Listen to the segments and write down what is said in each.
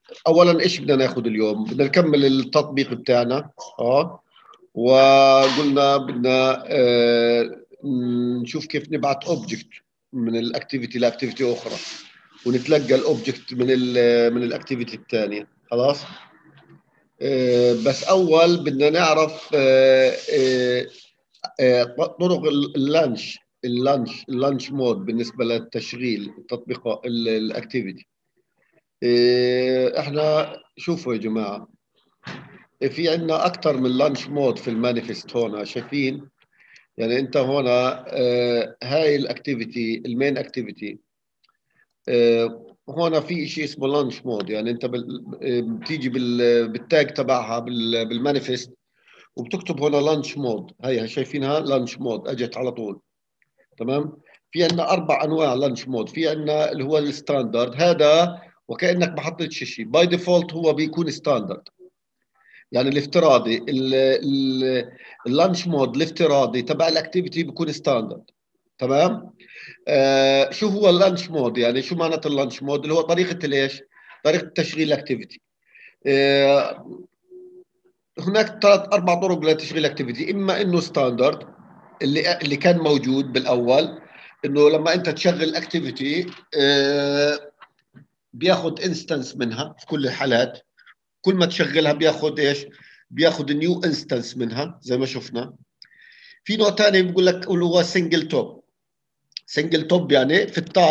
اولا ايش بدنا ناخذ اليوم؟ بدنا نكمل التطبيق بتاعنا. وقلنا بدنا نشوف كيف نبعت اوبجكت من الاكتيفيتي لاكتيفيتي اخرى، ونتلقى الاوبجكت من الاكتيفيتي الثانيه. خلاص. بس اول بدنا نعرف طرق اللانش مود بالنسبه للتشغيل التطبيق الاكتيفيتي. احنا شوفوا يا جماعه، في عندنا اكثر من لانش مود في المانيفست هون، شايفين؟ يعني انت هون هاي الاكتيفيتي المين اكتيفيتي، هون في شيء اسمه لانش مود. يعني انت بتيجي بالتاج تبعها بالمانيفست وبتكتب هنا لانش مود. هي شايفينها لانش مود اجت على طول. تمام. في عندنا 4 انواع لانش مود. في عندنا اللي هو الستاندرد، هذا وكانك ما حطيتش شيء باي ديفولت، هو بيكون ستاندرد. يعني الافتراضي اللانش مود الافتراضي تبع الاكتيفيتي بيكون ستاندرد. تمام. شو هو اللانش مود؟ يعني شو معناته اللانش مود؟ اللي هو طريقه الايش؟ طريقه تشغيل الاكتيفيتي. آه هناك 3 4 طرق لتشغيل الاكتيفيتي. اما انه ستاندرد اللي كان موجود بالاول، انه لما انت تشغل الاكتيفيتي بياخذ انستنس منها في كل الحالات. كل ما تشغلها بياخذ ايش؟ بياخذ نيو انستنس منها زي ما شفنا. في نوع ثاني بيقول لك اللي هو سنجل توب. سنجل توب يعني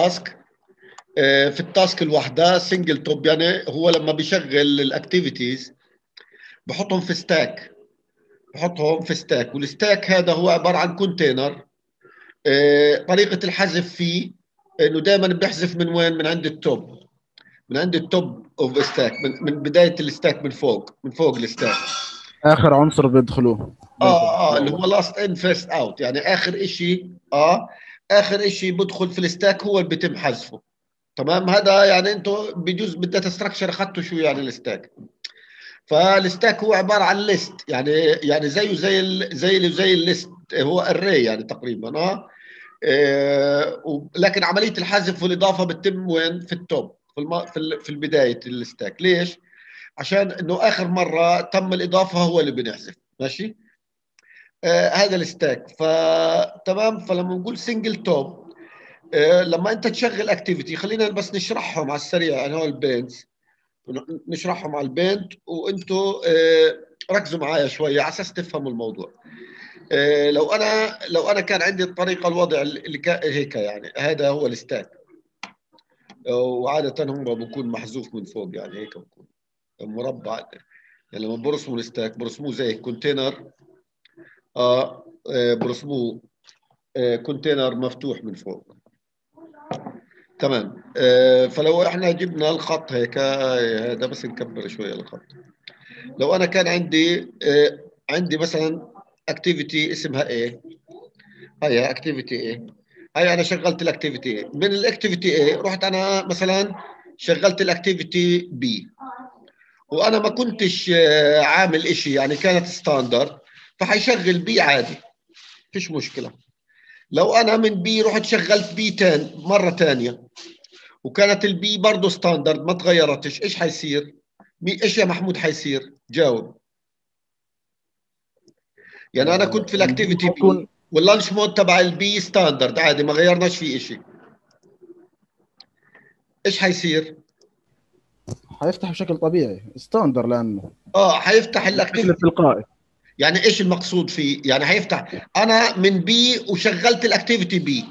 في التاسك الواحده. سنجل توب يعني هو لما بيشغل الاكتيفيتيز بحطهم في ستاك. والستاك هذا هو عباره عن كونتينر. طريقه الحذف فيه انه دائما بيحذف من وين؟ من عند التوب. من عند التوب اوف ستاك، من بدايه الستاك، من فوق الستاك. اخر عنصر بيدخلوه اللي هو لاست ان فيرست اوت، يعني اخر شيء. اخر شيء بدخل في الستاك هو اللي بيتم حذفه. تمام. هذا يعني انتم بجزء بالداتا ستراكشر اخذتوا شو يعني الستاك. فالستاك هو عباره عن ليست، يعني زيه زي الليست، هو اري يعني تقريبا. لكن عمليه الحذف والاضافه بتتم وين؟ في التوب، في البدايه الستاك. ليش؟ عشان انه اخر مره تم الاضافه هو اللي بنحذف. ماشي. هذا الستاك. فتمام. فلما نقول سنجل توب، لما انت تشغل اكتيفيتي، خلينا بس نشرحهم على السريع. يعني هو البينز نشرحهم على البينت، وانتوا ركزوا معايا شويه على اساس تفهموا الموضوع. لو انا كان عندي الطريقه الوضع اللي هيك، يعني هذا هو الستاك. وعاده هو بكون محذوف من فوق، يعني هيك بكون مربع. يعني لما برسموا الستاك برسموه زي كونتينر. برسموه كونتينر مفتوح من فوق. تمام. فلو احنا جبنا الخط هيك، هذا بس نكبر شويه الخط. لو انا كان عندي مثلا اكتيفيتي اسمها ايه، هي اكتيفيتي ايه، هي انا شغلت الاكتيفيتي ايه. من الاكتيفيتي ايه رحت انا مثلا شغلت الاكتيفيتي بي، وانا ما كنتش عامل اشي، يعني كانت ستاندرد، فحيشغل بي عادي، فيش مشكله. لو انا من بي رحت شغلت بي مره ثانيه، وكانت البي برضه ستاندرد ما تغيرتش، ايش حيصير؟ ايش يا محمود حيصير؟ جاوب. يعني انا كنت في الاكتيفيتي بي، واللانش مود تبع البي ستاندرد عادي، ما غيرناش فيه شيء. ايش حيصير؟ حيفتح بشكل طبيعي ستاندر، لانه حيفتح بشكل الاكتيفيتي. تلقائي. يعني ايش المقصود فيه؟ يعني حيفتح. انا من بي وشغلت الاكتيفيتي بي،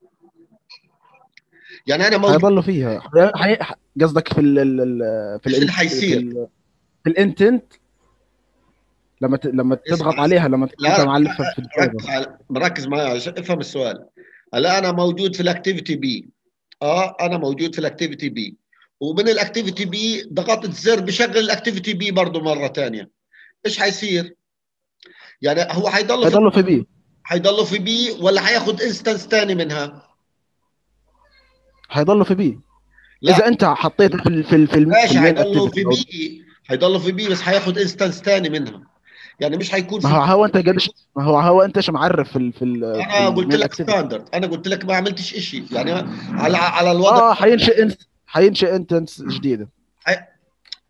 يعني انا موجود. حيضلوا فيها قصدك ايش اللي حيصير؟ في الانتنت، لما تضغط اسمع. عليها، لما تكون انت لا، معلفها في الجافا. ركز معي عشان افهم السؤال. هلا انا موجود في الاكتيفيتي بي. انا موجود في الاكتيفيتي بي، ومن الاكتيفيتي بي ضغطت زر بشغل الاكتيفيتي بي برضه مره ثانيه. ايش حيصير؟ يعني هو حيضلوا في بي. حيضلوا في بي ولا حياخد انستنس ثاني منها؟ حيضلوا في بي. لا، اذا انت حطيته في ماشي. المين حيضلوا اكتيفيتي، في بي، حيضلوا في بي، بس حياخد انستنس ثاني منها. يعني مش حيكون ما في هو بي. هو انت قديش، ما هو انت ايش معرف في انا قلت المين لك اكتيفيتي. ستاندرد، انا قلت لك ما عملتش شيء يعني. على الوضع. حينشئ انستنس جديده.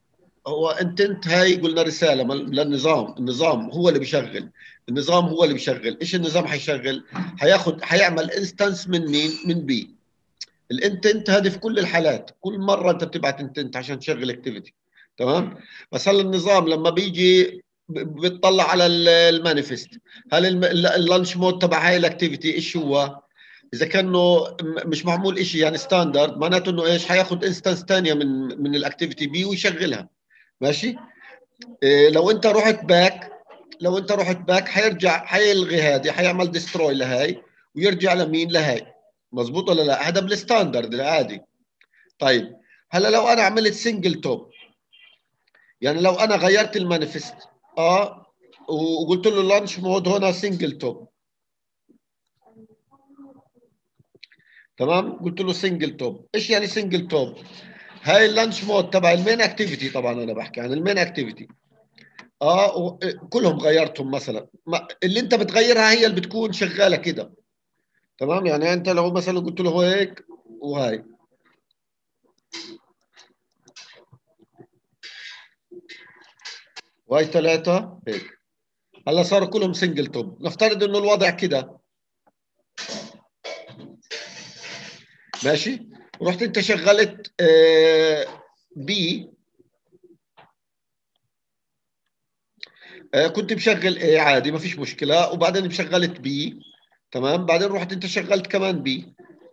هو انتنت هاي قلنا رساله للنظام، النظام هو اللي بيشغل، النظام هو اللي بيشغل. ايش النظام حيشغل؟ حيعمل انستنس من مين؟ من بي. الانتنت هذه في كل الحالات، كل مره انت بتبعت انتنت عشان تشغل اكتيفيتي. تمام. بس هلا النظام لما بيجي بيطلع على المانيفست، هل اللانش مود تبع هاي الاكتيفيتي ايش هو؟ اذا كانه مش معمول شيء يعني ستاندرد، معناته انه ايش؟ حياخذ انستنس ثانيه من الاكتيفيتي بي ويشغلها. ماشي. إيه لو انت رحت باك، لو انت رحت باك حيرجع، حيلغي هذه، حيعمل ديستروي لهي ويرجع لمين؟ لهي. مظبوط ولا لا؟ هذا بالستاندرد العادي. طيب هلا لو انا عملت سنجل توب، يعني لو انا غيرت المانيفست وقلت له لانش مود هنا سنجل توب، تمام، قلت له سنجل توب. ايش يعني سنجل توب؟ هاي اللانش مود تبع المين اكتيفيتي، طبعا انا بحكي عن المين اكتيفيتي. كلهم غيرتهم مثلا، اللي انت بتغيرها هي اللي بتكون شغاله كده. تمام. يعني انت لو مثلا قلت له هيك وهاي، وهاي ثلاثه هيك، هلا صاروا كلهم سنجل توب. نفترض انه الوضع كده، ماشي. رحت انت شغلت بي، كنت مشغل ايه عادي ما فيش مشكله، وبعدين شغلت بي، تمام. بعدين رحت انت شغلت كمان بي.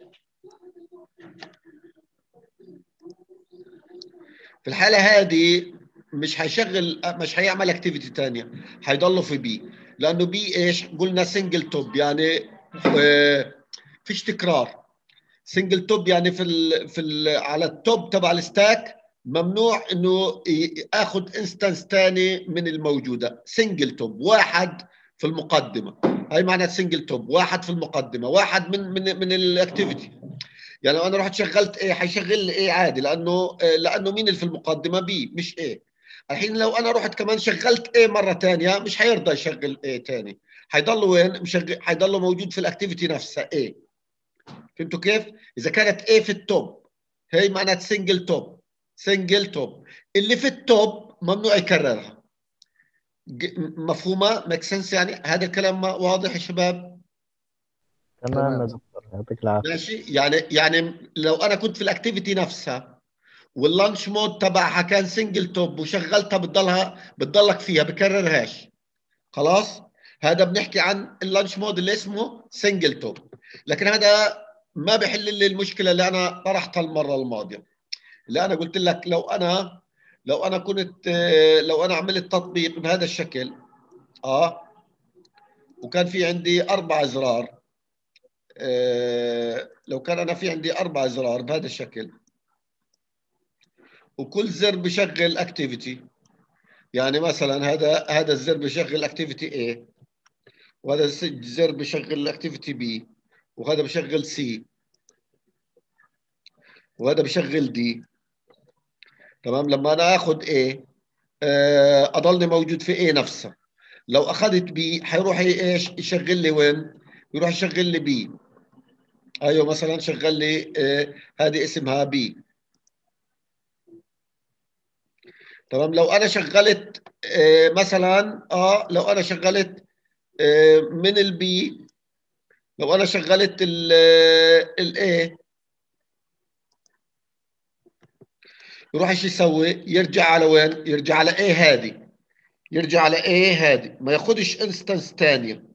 في الحاله هذه مش هيشغل، مش هيعمل اكتيفيتي ثانيه، هيضله في بي. لانه بي ايش قلنا؟ سنجل توب، يعني فيش تكرار. سنجل توب يعني على التوب تبع الستاك ممنوع انه ياخذ انستنس ثاني من الموجوده. سنجل توب واحد في المقدمه، هاي معنات سنجل توب، واحد في المقدمه، واحد من الاكتيفيتي. يعني لو انا رحت شغلت ايه حيشغل لي ايه عادي، لانه مين اللي في المقدمه؟ بي مش ايه. الحين لو انا رحت كمان شغلت ايه مره ثانيه، مش حيرضى يشغل ايه ثاني، حيضل وين مشغل؟ حيضل موجود في الاكتيفيتي نفسها ايه. فهمتوا كيف؟ اذا كانت ايه في التوب، هي معنات سنجل توب. سنجل توب اللي في التوب ممنوع يكررها. مفهومه؟ ميك سنس؟ يعني هذا الكلام واضح يا شباب؟ تمام يا تمام. دكتور، يعطيك العافية. ماشي. يعني لو انا كنت في الاكتيفيتي نفسها واللانش مود تبعها كان سنجل توب وشغلتها، بتضلك فيها بكررهاش. خلاص. هذا بنحكي عن اللانش مود اللي اسمه سنجل توب. لكن هذا ما بحل لي المشكله اللي انا طرحتها المره الماضيه، اللي انا قلت لك لو انا كنت لو انا عملت تطبيق بهذا الشكل، وكان في عندي 4 ازرار، لو كان انا في عندي 4 ازرار بهذا الشكل، وكل زر بشغل اكتيفيتي. يعني مثلا هذا الزر بشغل اكتيفيتي A، وهذا الزر بشغل اكتيفيتي B، وهذا بشغل C، وهذا بشغل D. تمام. لما انا اخذ A اضلني موجود في A نفسها. لو اخذت B حيروح ايش يشغل لي؟ وين يروح يشغل لي B؟ ايوه مثلا شغل لي هذه اسمها B. تمام. لو انا شغلت مثلا لو انا شغلت من البي، لو انا شغلت الاي، يروح ايش يسوي؟ يرجع على وين؟ يرجع على ايه هذه، يرجع على ايه هذه، ما ياخذش انستنس ثانيه،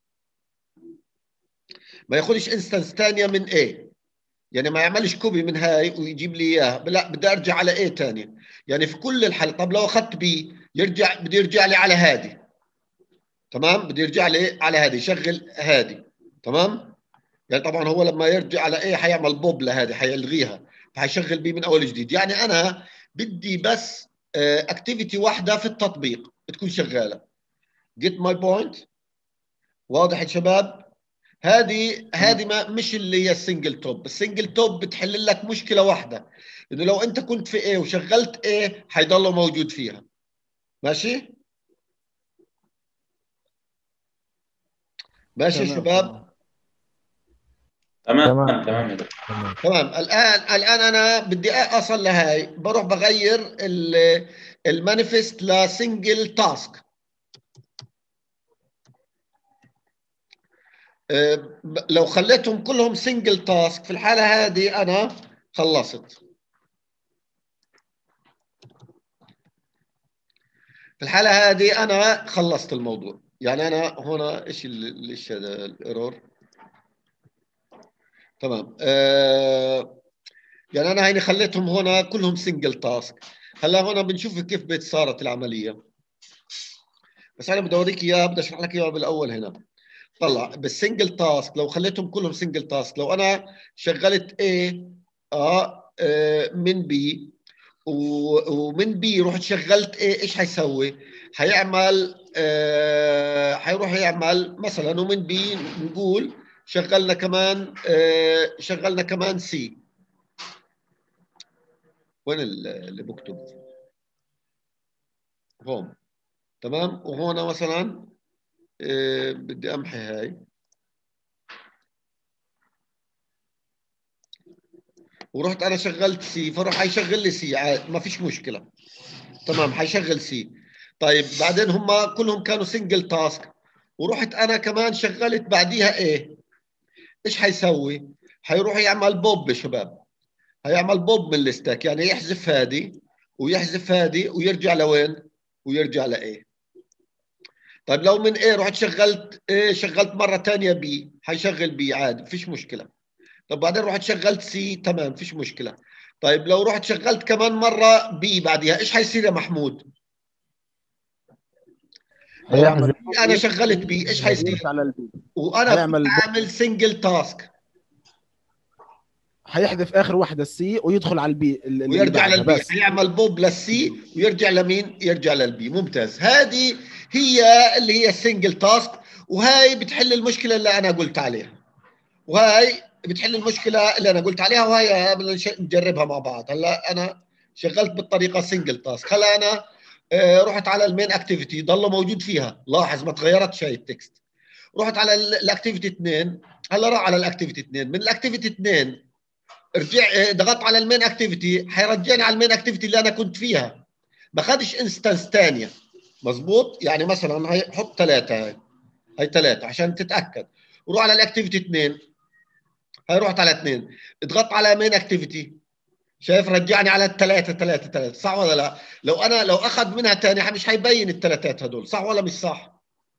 ما ياخذش انستنس ثانيه من ايه. يعني ما يعملش كوبي من هاي ويجيب لي اياها، لا بدي ارجع على ايه ثانيه. يعني في كل الحل. طب لو اخذت بي بدي يرجع لي على هذه. تمام. بدي يرجع لي على هذه، يشغل هذه. تمام. يعني طبعا هو لما يرجع على ايه حيعمل بوب لهذه، حيلغيها، فحيشغل بيه من اول جديد. يعني انا بدي بس اكتيفيتي واحده في التطبيق بتكون شغاله. جيت ماي بوينت؟ واضح يا شباب؟ هذه تمام. ما مش اللي هي السنجل توب. السنجل توب بتحل لك مشكله واحده، انه لو انت كنت في ايه وشغلت ايه حيضله موجود فيها. ماشي. ماشي يا تمام. شباب. تمام تمام. تمام يا دكتور. تمام. تمام. الان انا بدي اصل لهاي، بروح بغير المانيفست لسنجل تاسك. لو خليتهم كلهم سنجل تاسك في الحاله هذه انا خلصت. في الحاله هذه انا خلصت الموضوع. يعني انا هنا ايش ايش هذا الايرور؟ تمام. يعني انا هيني خليتهم هنا كلهم سنجل تاسك. هلا هنا بنشوف كيف صارت العمليه، بس انا بدي اوريك اياها، بدي اشرح لك اياها بالاول. هنا طلع بالسنجل تاسك لو خليتهم كلهم سنجل تاسك، لو انا شغلت A من B ومن B رحت شغلت A، ايش حيسوي؟ حيعمل حيروح يعمل مثلا، ومن B نقول شغلنا كمان شغلنا كمان C. وين اللي بكتب؟ هون. تمام. وهون مثلا بدي امحي هاي، ورحت انا شغلت سي، فروح حيشغل لي سي عادي، ما فيش مشكله. تمام، حيشغل سي. طيب بعدين هم كلهم كانوا سنجل تاسك، ورحت انا كمان شغلت بعديها ايه، ايش حيسوي؟ حيروح يعمل بوب يا شباب، هيعمل بوب من الستاك، يعني يحذف هذه ويحذف هذه ويرجع لوين؟ ويرجع لايه. طيب لو من ايه رحت شغلت ايه، شغلت مره ثانيه بي، حيشغل بي عادي، فيش مشكله. طب بعدين رحت شغلت سي، تمام فيش مشكله. طيب لو رحت شغلت كمان مره بي بعديها، ايش حيصير يا محمود؟ لو هيعمل عملت بوب انا شغلت بي ايش حيصير؟ ويرجع للبي. وانا كنت هيعمل بوب، عامل سنجل تاسك، هيحذف اخر واحده السي ويدخل على البي اللي ويرجع بعدها للبي، بس. هيعمل بوب للسي ويرجع لمين؟ يرجع للبي. ممتاز. هذه هي اللي هي السنجل تاسك، وهاي بتحل المشكله اللي انا قلت عليها، وهاي بتحل المشكله اللي انا قلت عليها، وهي بدنا نجربها مع بعض. هلا انا شغلت بالطريقه سنجل تاسك. هلا انا رحت على المين اكتيفيتي، ضل موجود فيها، لاحظ ما تغيرتش هاي التكست. رحت على الاكتيفيتي 2، هلا راح على الاكتيفيتي 2. من الاكتيفيتي 2 رجع ضغطت على المين اكتيفيتي، حيرجعني على المين اكتيفيتي اللي انا كنت فيها، ما خدش انستنس ثانيه. مظبوط. يعني مثلا هي حط 3، هي 3 عشان تتاكد. وروح على الاكتيفيتي 2، هي رحت على 2، اضغط على مين اكتيفيتي، شايف رجعني على الثلاثه 3 3، صح ولا لا؟ لو اخذ منها ثاني مش حيبين الثلاثات هدول، صح ولا مش صح؟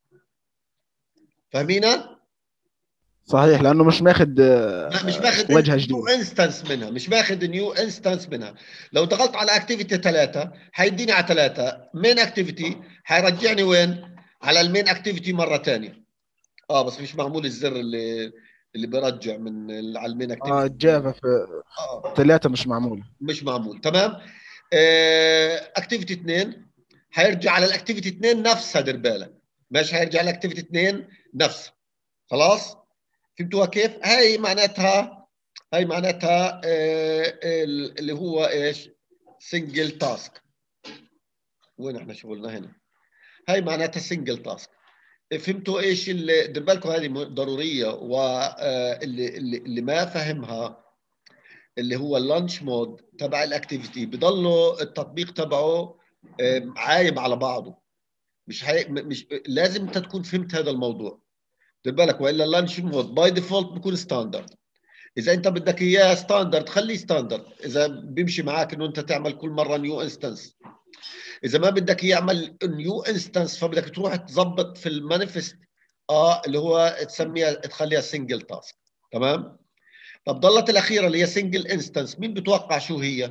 فاهمينا؟ صحيح، لانه مش ماخد مش ماخذ وجهه نيو جديده. انستنس منها، مش ماخذ نيو انستنس منها. لو ضغطت على اكتيفيتي 3 حيديني على 3 مين اكتيفيتي، حيرجعني وين؟ على المين اكتيفيتي مره ثانيه. بس مش معمول الزر اللي بيرجع من على المين اكتيفيتي. الجافا في اه 3 مش معمول. مش معمول. تمام. اكتيفيتي 2 حيرجع على الاكتيفيتي 2 نفسها، دير بالك. ماشي، حيرجع على الاكتيفيتي 2 نفسها. خلاص فهمتوها كيف؟ هاي معناتها اللي هو ايش؟ سنجل تاسك. وين احنا شغلنا هنا؟ هاي معناتها سنجل تاسك. فهمتوا ايش اللي دير بالكم؟ هذه ضروريه، واللي ما فهمها اللي هو اللانش مود تبع الاكتيفيتي، بضله التطبيق تبعه عايم على بعضه. مش لازم انت تكون فهمت هذا الموضوع، دير بالك، والا اللانش مود باي ديفولت بيكون ستاندرد. اذا انت بدك اياه ستاندرد خليه ستاندرد، اذا بيمشي معك انه انت تعمل كل مره نيو انستنس. اذا ما بدك يعمل نيو انستنس فبدك تروح تظبط في المانيفست اللي هو تسميها تخليها سنجل تاسك. تمام. طب ضلت الاخيره اللي هي سنجل انستنس، مين بتوقع شو هي؟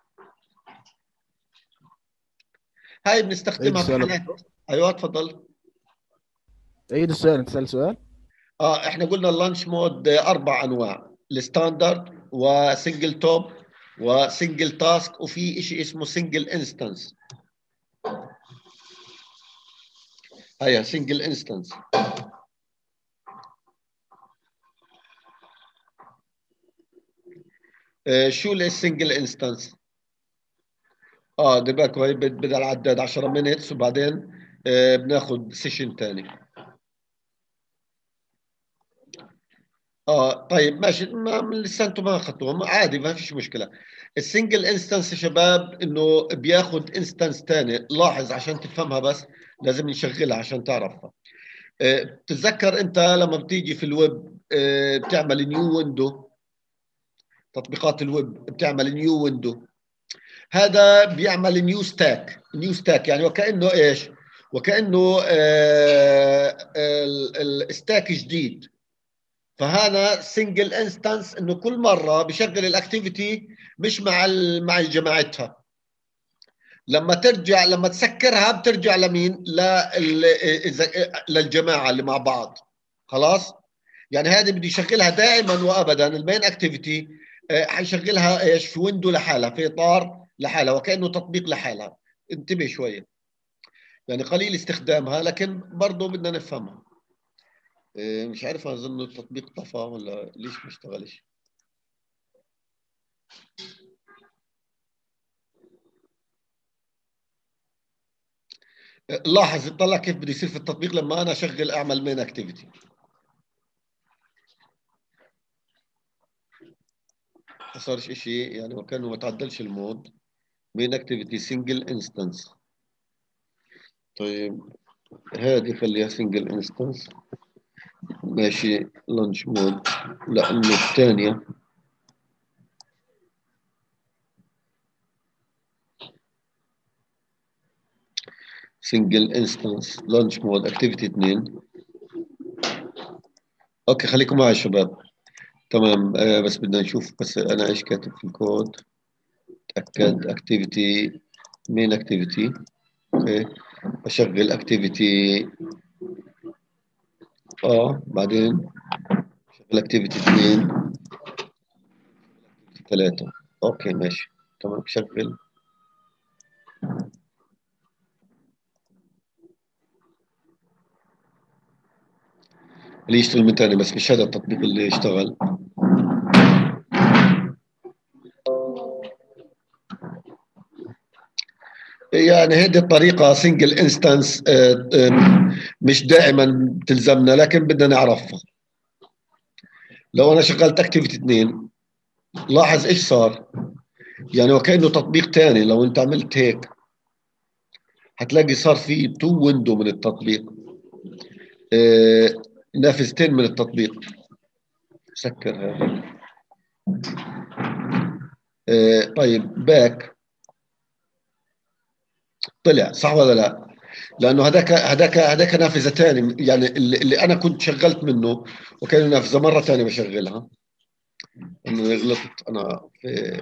هاي عيد بنستخدمها في السؤال يا حالات. دكتور. ايوه تفضل. عيد السؤال، انت سأل سؤال. احنا قلنا اللانش مود 4 انواع: الستاندرد وسنجل توب وسنجل تاسك، وفي شيء اسمه سنجل انستنس. هيا سنجل انستنس. شو السنجل انستنس؟ دلوقتي هي بدها العداد 10 مينتس، وبعدين بناخذ سيشن ثاني. طيب ماشي، ما لسه انتم ما اخذتوهم عادي، ما فيش مشكله. السنجل انستنس يا شباب انه بياخذ انستنس ثاني. لاحظ عشان تفهمها، بس لازم نشغلها عشان تعرفها. بتتذكر انت لما بتيجي في الويب بتعمل نيو ويندو، تطبيقات الويب بتعمل نيو ويندو، هذا بيعمل نيو ستاك. نيو ستاك يعني وكانه ايش؟ وكانه الستاك جديد. فهذا سنجل انستنس، انه كل مره بشغل الاكتيفيتي مش مع جماعتها. لما ترجع، لما تسكرها بترجع لمين؟ للجماعه اللي مع بعض. خلاص؟ يعني هذه بدي يشغلها دائما وابدا. المين اكتيفيتي حيشغلها ايش؟ في ويندو لحالها، في اطار لحالها، وكانه تطبيق لحالها. انتبه شويه، يعني قليل استخدامها لكن برضه بدنا نفهمها. مش عارف، اظن التطبيق طفى ولا ليش ما اشتغلش. لاحظ، اطلع كيف بده يصير في التطبيق لما انا اشغل اعمل مين اكتيفيتي. ما صارش شيء يعني، وكانه ما تعدلش المود. مين اكتيفيتي سنجل انستنس. طيب هذه خليها سنجل انستنس. ماشي لانش مود. لا الثانية سنجل انستنس لانش مود اكتيفيتي 2. اوكي خليكم معي يا شباب. تمام. بس بدنا نشوف، بس انا ايش كاتب في الكود. تاكد اكتيفيتي مين اكتيفيتي. اوكي بشغل اكتيفيتي بعدين شغل اكتيفيتي 2 3. اوكي ماشي تمام شغل. اللي يشتغل من تاني، بس مش هذا التطبيق اللي يشتغل. يعني هذه الطريقة سنجل انستنس مش دائما بتلزمنا، لكن بدنا نعرفها. لو انا شغلت اكتيفيتي 2 لاحظ ايش صار. يعني وكأنه تطبيق تاني. لو انت عملت هيك هتلاقي صار في تو ويندو من التطبيق، نافذتين من التطبيق. سكر هذا. طيب باك طلع صح ولا لا؟ لانه هذاك نافذه ثاني، يعني اللي انا كنت شغلت منه وكان نافذه مره ثانيه بشغلها. انه غلطت انا في.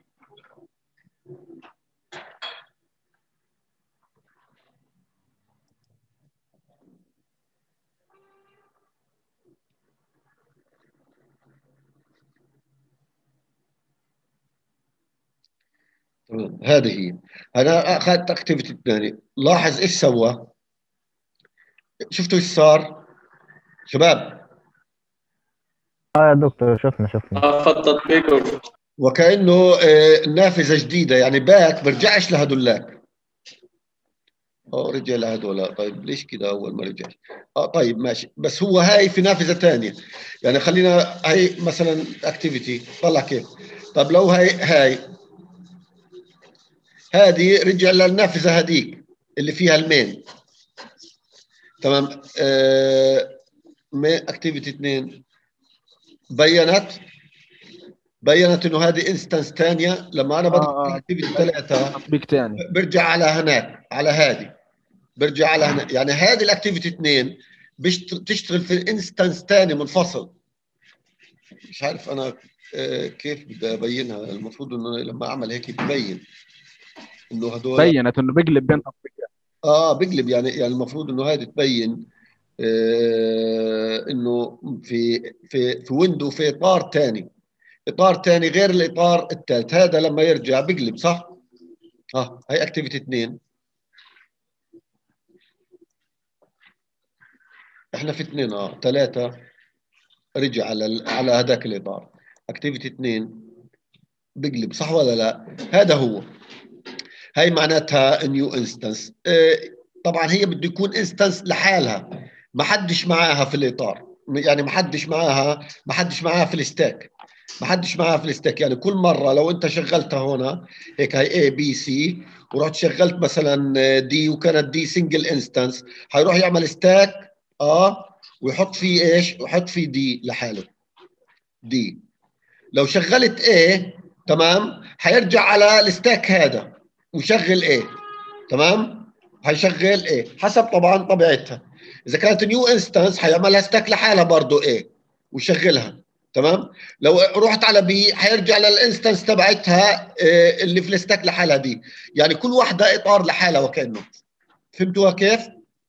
تمام هذه هي. انا اخذت اكتيفيتي الثاني. لاحظ ايش سوى. شفتوا ايش صار شباب؟ يا دكتور شفنا. في التطبيق. وكانه نافذه جديده، يعني باك برجعش لهدولاك. رجع لهدول. طيب ليش كده اول ما رجع؟ طيب ماشي، بس هو هاي في نافذه ثانيه. يعني خلينا هاي مثلا اكتيفيتي، طلع كيف. طب لو هاي هذه رجع للنافذه هذيك اللي فيها المين. تمام. اكتيفيتي 2 بينت انه هذه انستنس ثانيه. لما انا بدخل على اكتيفيتي 3 تطبيق ثاني برجع على هناك، على هذه برجع على هنا. يعني هذه الاكتيفيتي 2 بتشتغل في الانستنس ثاني منفصل. مش عارف انا كيف بدي ابينها. المفروض انه لما اعمل هيك ببين انه هدول بينت انه بيقلب بين تطبيقات. بقلب. يعني المفروض انه هذه تبين انه في ويندو في اطار ثاني، اطار ثاني غير الاطار الثالث. هذا لما يرجع بقلب صح. هي اكتيفيتي 2. احنا في 2 3 رجع على هذاك الاطار. اكتيفيتي 2 بقلب صح ولا لا؟ هذا هو. هاي معناتها نيو انستنس. طبعا هي بده يكون انستنس لحالها، ما حدش معاها في الاطار. يعني ما حدش معاها في الستاك، ما حدش معاها في الستاك. يعني كل مره لو انت شغلتها هنا هيك هي اي بي سي، ورحت شغلت مثلا دي وكانت دي سنجل انستنس، هيروح يعمل ستاك ويحط فيه ايش؟ يحط فيه دي لحاله دي. لو شغلت ايه تمام هيرجع على الستاك هذا ويشغل ايه، تمام؟ هيشغل ايه حسب طبعا طبيعتها. اذا كانت نيو انستنس هيعملها ستاك لحالها برضه ايه ويشغلها، تمام؟ لو رحت على بي هيرجع للانستنس تبعتها إيه اللي في الستاك لحالها دي. يعني كل واحده اطار لحالها وكانه. فهمتوها كيف؟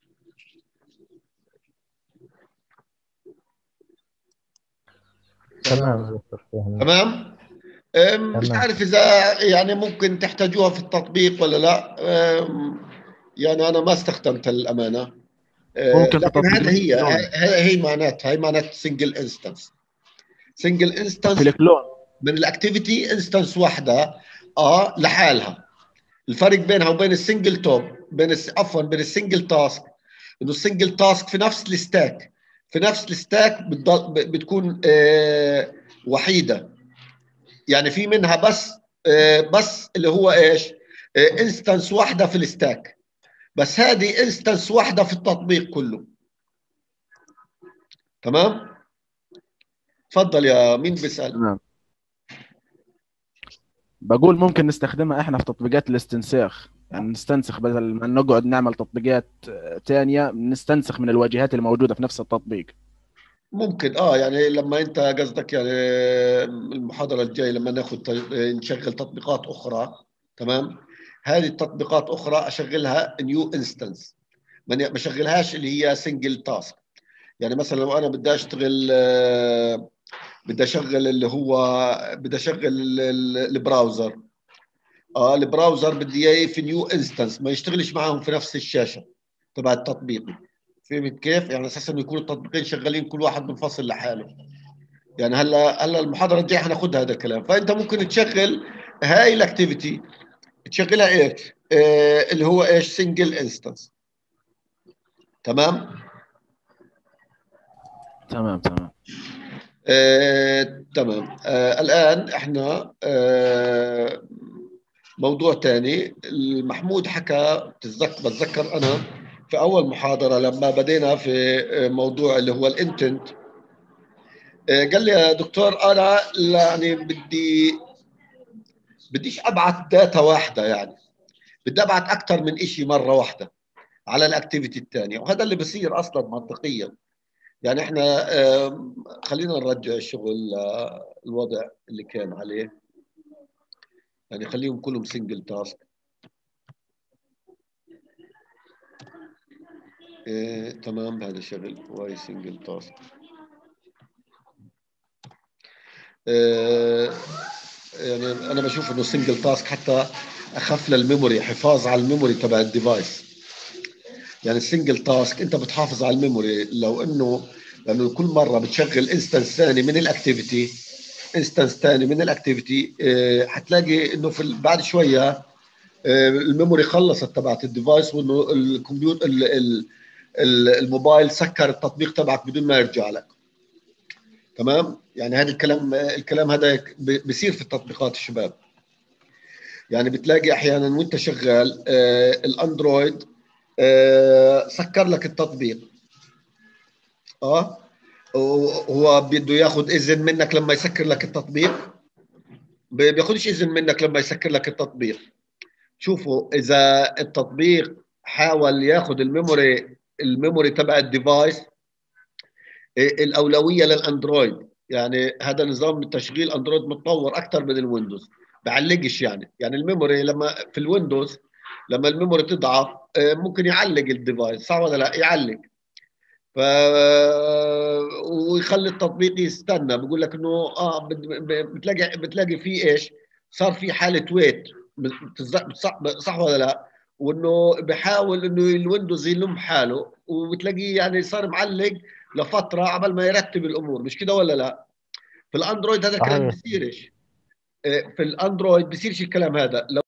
تمام يا دكتور فهمت. تمام. مش تمام. عارف اذا يعني ممكن تحتاجوها في التطبيق ولا لا. يعني انا ما استخدمتها للامانه. ممكن في لكن تطبيق هذا هي الكلون. هي معناتها سنجل انستنس. سنجل في انستنس الكلون. من الاكتيفيتي انستنس واحده لحالها. الفرق بينها وبين السنجل توب، عفوا بين السنجل تاسك، انه السنجل تاسك في نفس الستاك، في نفس الستاك بتكون وحيده. يعني في منها بس اللي هو ايش؟ انستنس واحده في الستاك، بس هذه انستنس واحده في التطبيق كله. تمام؟ تفضل يا مين بيسأل؟ تمام. بقول ممكن نستخدمها احنا في تطبيقات الاستنساخ، يعني نستنسخ بدل ما نقعد نعمل تطبيقات تانية، نستنسخ من الواجهات الموجودة في نفس التطبيق. ممكن يعني لما انت قصدك يعني المحاضرة الجاية لما نشغل تطبيقات أخرى، تمام؟ هذه التطبيقات أخرى أشغلها نيو انستنس، ما أشغلهاش اللي هي سنجل تاسك. يعني مثلا لو أنا بدي أشتغل بدي أشغل اللي هو بدي أشغل البراوزر، البراوزر بدي اياه في نيو انستنس، ما يشتغلش معاهم في نفس الشاشه تبع التطبيق. فهمت كيف؟ يعني اساسا يكونوا التطبيقين شغالين كل واحد منفصل لحاله. يعني هلا المحاضره الجايه هناخذ هذا الكلام. فانت ممكن تشغل هاي الاكتيفيتي، تشغلها ايش؟ اللي هو ايش؟ سنجل انستنس. تمام؟ تمام تمام. تمام. الان احنا موضوع ثاني. المحمود حكى، بتذكر انا في اول محاضره لما بدينا في موضوع اللي هو الانتنت، قال لي يا دكتور انا يعني بديش ابعت داتا واحده، يعني بدي ابعت اكثر من شيء مره واحده على الاكتيفيتي الثانيه، وهذا اللي بصير اصلا منطقيا. يعني احنا خلينا نرجع الشغل الوضع اللي كان عليه، يعني خليهم كلهم سنجل تاسك. تمام. هذا شغل واي سنجل تاسك. يعني انا بشوف انه سنجل تاسك حتى اخف للميموري، حفاظ على الميموري تبع الديفايس. يعني السنجل تاسك انت بتحافظ على الميموري، لانه كل مره بتشغل انستنس ثاني من الاكتيفيتي، حتلاقي انه بعد شويه الميموري خلصت تبعت الديفايس، وانه الكمبيوتر الموبايل سكر التطبيق تبعك بدون ما يرجع لك. تمام؟ يعني هذا الكلام هذا بيصير في التطبيقات الشباب. يعني بتلاقي احيانا وانت شغال الاندرويد سكر لك التطبيق. هو بده ياخذ اذن منك لما يسكر لك التطبيق، بياخذش اذن منك لما يسكر لك التطبيق. شوفوا اذا التطبيق حاول ياخذ الميموري تبع الديفايس، الاولويه للاندرويد. يعني هذا نظام التشغيل اندرويد متطور اكثر من الويندوز، بعلقش يعني الميموري لما في الويندوز لما الميموري تضعف ممكن يعلق الديفايس، صح ولا لا؟ يعلق. ف ويخلي التطبيق يستنى، بيقول لك انه بتلاقي فيه ايش؟ صار في حاله ويت، صح ولا لا؟ وانه بحاول انه الويندوز يلم حاله، وبتلاقيه يعني صار معلق لفتره عبال ما يرتب الامور، مش كده ولا لا؟ في الاندرويد هذا الكلام صحيح. بيصيرش. في الاندرويد بيصيرش الكلام هذا.